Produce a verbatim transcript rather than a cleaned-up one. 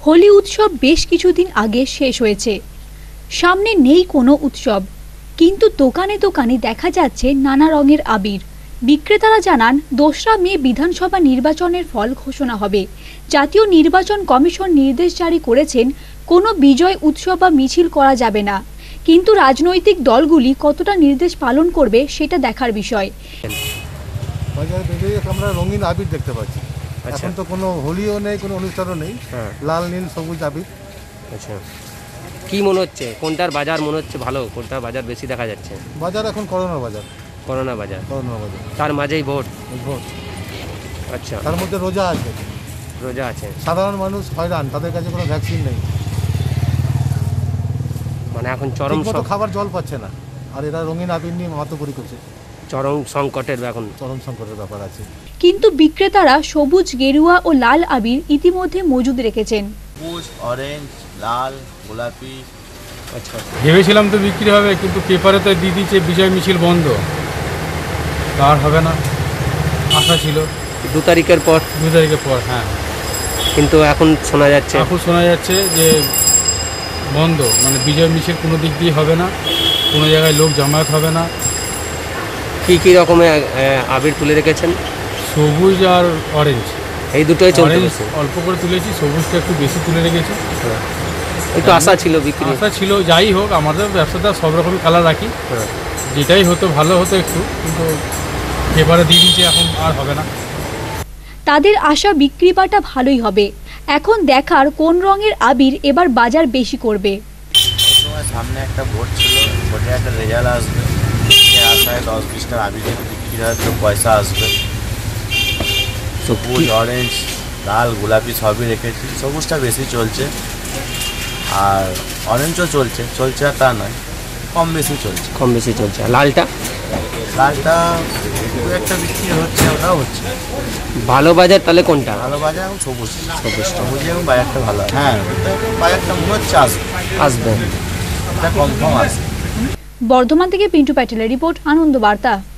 হোলি উৎসব বেশ কিছুদিন আগে শেষ হয়েছে। সামনে নেই কোনো উৎসব, কিন্তু দোকানে দোকানে দেখা যাচ্ছে নানা রঙের আবির। বিক্রেতারা জানান দোসরা মে বিধানসভা নির্বাচনের ফল ঘোষণা হবে। জাতীয় নির্বাচন কমিশন নির্দেশ জারি করেছেন কোনো বিজয় উৎসব বা মিছিল করা যাবে না, কিন্তু রাজনৈতিক দলগুলি কতটা নির্দেশ পালন করবে সেটা দেখার বিষয়। আমরা রঙিন আবির দেখতে পাচ্ছি। এখন তো কোনো হোলিও নেই, কোনো অনুষ্ঠানও নেই। লাল নীল সবুজ আবির। আচ্ছা, কি মনে হচ্ছে কোনটার বাজার মনে হচ্ছে ভালো, কোনটার বাজার বেশি দেখা যাচ্ছে? বাজার এখন করোনা বাজার। করোনা বাজার করোনা বাজার তার মাঝেই ভোট। ভোট আচ্ছা, তার মধ্যে রোজা আছে। রোজা আছে, সাধারণ মানুষ হয়রান, তাদের কাছে কোনো ভ্যাকসিন নেই। মানে এখন চরম খাবার জল পাচ্ছে না, আর এরা রঙিন আবির নিয়ে মাতব্বরি করছে। চরম সংকটের এখন চরম সংকটের ব্যাপার আছে। কিন্তু বিক্রেতারা সবুজ, গেরুয়া ও লাল আবির ইতিমধ্যে মজুদ রেখেছেন। সবুজ, অরেঞ্জ, লাল, গোলাপি। আচ্ছা, ভেবেছিলাম তো বিক্রি হবে, কিন্তু পেপারে তো দিয়ে দিচ্ছে বিজয় মিছিল বন্ধ, আর হবে না। আশা ছিল দু তারিখের পর দু তারিখের পর হ্যাঁ, কিন্তু এখন শোনা যাচ্ছে এখন শোনা যাচ্ছে যে বন্ধ, মানে বিজয় মিছিল কোনো দিক দিয়ে হবে না, কোনো জায়গায় লোক জামায়াত হবে না। কি কি রকমের আবির তুলে রেখেছেন? সবুজ আর অরেঞ্জ, এই দুটোই চলছে। অল্প করে তুলেছি, সবুজটা একটু বেশি তুলে রেখেছি। একটু আশা ছিল, বিক্রি আশা ছিল। যাই হোক, আমাদের ব্যবসাটা সব রকমই কালার রাখি, যেটাই হতো ভালো হতো একটু, কিন্তু পেপারে দিয়ে দিচ্ছে, এখন আর হবে না। তাদের আশা বিক্রি বাটা ভালোই হবে। এখন দেখার কোন রঙের আবির এবার বাজার বেশি করবে। সামনে একটা ভোট ছিল, ভোটে একটা রেজাল্ট আসবে, সে আশায় দশ বিশটা আবিরের বিক্রি হয়তো পয়সা আসবে। সবুজ, অরেঞ্জ, লাল, গোলাপি সবই রেখেছি। সবুজটা বেশি চলছে, আর অরেঞ্জও চলছে, চলছে আর তা নয়, কম বেশি চলছে। কম বেশি চলছে। লালটা লালটা দু একটা বিক্রি হচ্ছে, ওটাও হচ্ছে। ভালো বাজার তাহলে কোনটা? ভালো বাজার এখন সবুজ। সবুজ সবুজ এবং বাজারটা ভালো। হ্যাঁ, বাজারটা মনে হচ্ছে আসবে আসবে এটা কম কম আসবে। বর্ধমান থেকে পিন্টু প্যাটেলের রিপোর্ট, আনন্দ বার্তা।